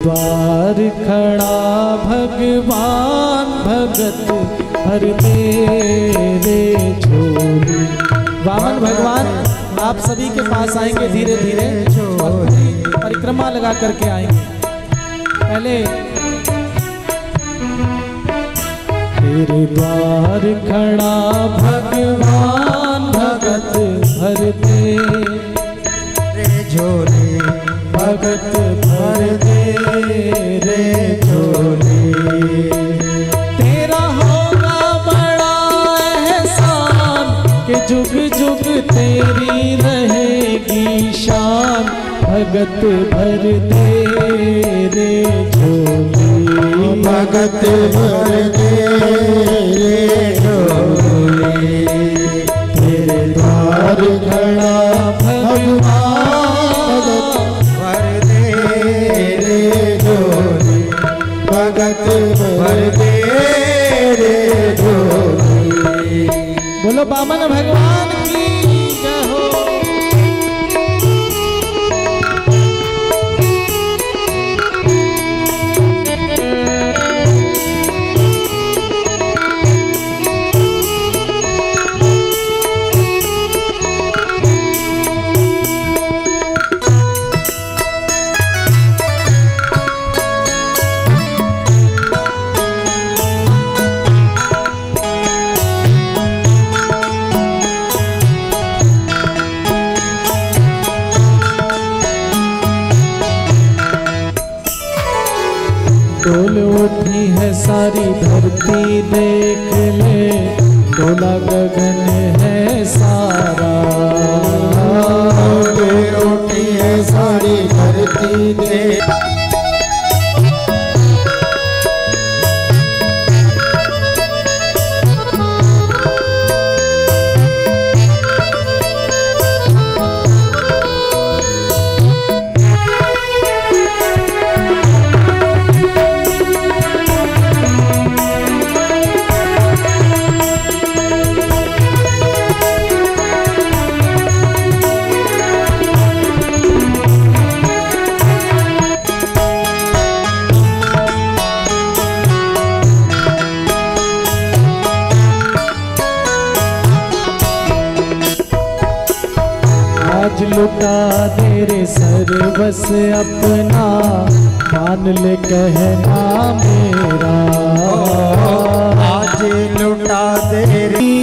द्वार खड़ा भगवान भगत भर दे रे झोली। वामन भगवान आप सभी के पास आएंगे धीरे धीरे और पूरी परिक्रमा लगा करके आएंगे। पहले तेरे द्वार खड़ा भगवान भगत भर दे रे झोली, भगत भर दे रे झोली। तेरा होगा बड़ा एहसान कि जुग जुग तेरी रहेगी शान, भगत भर दे रे झोली, भगत भर दे रे झोली। तेरे द्वार खड़ा भगवान भर दे रे झोली, भगत भर दे रे झोली। बोलो वामन भगवान की जय हो। डोल उठी है सारी धरती देख ले, डोला गगन है सारा। डोल उठी है सारी धरती देख आज लुटा दे रे सर्वस अपना, मान ले कहना मेरा। आज लुटा दे रे